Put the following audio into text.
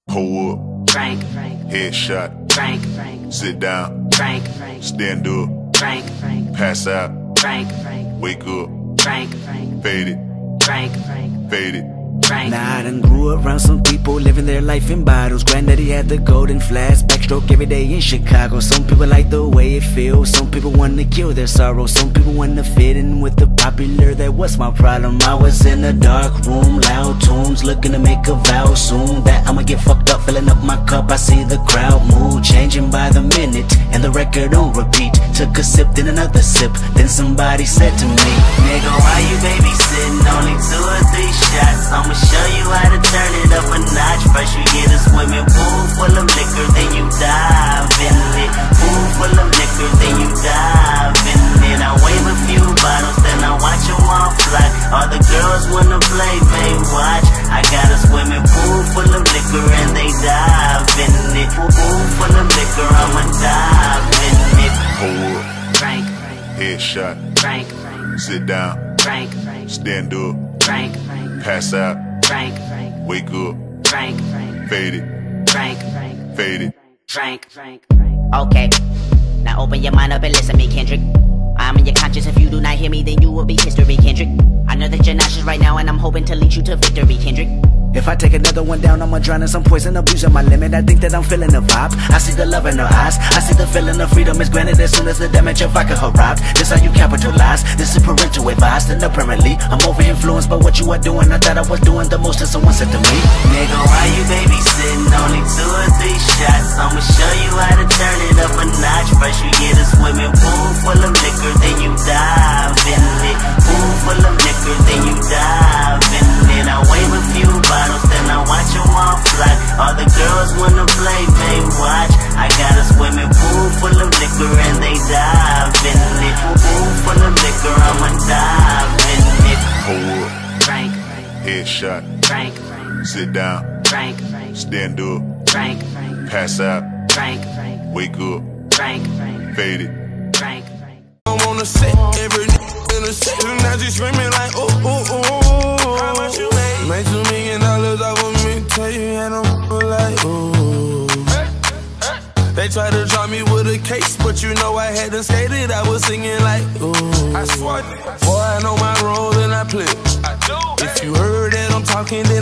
Hold up. Frank. Headshot. Frank. Sit down. Frank. Stand up. Frank. Pass out. Frank. Wake up. Frank. Fade it. Frank. Fade it. Frank. Now I done grew around some people living their life in bottles. Granddaddy had the golden flask, backstroke every day in Chicago. Some people like the way it feels, some people wanna kill their sorrow. Some people wanna fit in with the popular, that was my problem. I was in a dark room, loud tunes, looking to make a vow soon that I'ma get fucked up, filling up my cup. I see the crowd mood changing by the minute, and the record on repeat. Took a sip, then another sip, then somebody said to me, nigga, why you babysitting? Only 2 or 3 shots, I'ma show you how to turn it up a notch. First you get a swimming pool full of liquor, then you dive in it. Pool full of liquor, then you dive in it. I wave a few bottles, then I watch them all fly. All the girls wanna play, they watch. I got a swimming pool full of liquor and they dive in it. Pool full of liquor, I'ma dive in it. Hold up. Frank. Headshot. Frank. Sit down. Frank. Stand up. Frank. Pass out. Frank. Wake up. Frank. Fade it. Frank. Fade it. Frank. Okay, now open your mind up and listen to me, Kendrick. I'm in your conscience. If you do not hear me, then you will be history, Kendrick. I know that you're nauseous right now, and I'm hoping to lead you to victory, Kendrick. if I take another one down, I'ma drown in some poison, abusing my limit. I think that I'm feeling the vibe. I see the love in her eyes. I see the feeling of freedom is granted as soon as the damage of vodka arrived. This how you capitalize. This is parental advice. And apparently, I'm over influenced by what you are doing. I thought I was doing the most, and someone said to me, nigga, why you babysitting? Only 2 or 3 shots. I'ma show you how to turn it up a notch. First you get a swimming pool full of liquor, then you dive in it. Pool full of liquor, then you dive in it. I wave a few bottles, then I watch them all fly. All the girls wanna play, they watch. I got a swimming pool full of liquor and they dive in it. Pool full of liquor, I'ma dive in it. Hold up. Frank. Headshot. Frank. Sit down. Frank. Stand up. Frank. Pass out. Frank. Wake up. Frank. Fade it. Frank. I'm on the set, every in the set, and now she screaming like, ooh, ooh, ooh. How much you made? Made $2 million off of me, tell you, and I'm like, ooh. They tried to drop me with a case, but you know I had to skate it. I was singing like, ooh. I swear, boy, I know my role and I play. I do. If you heard that I'm talking, then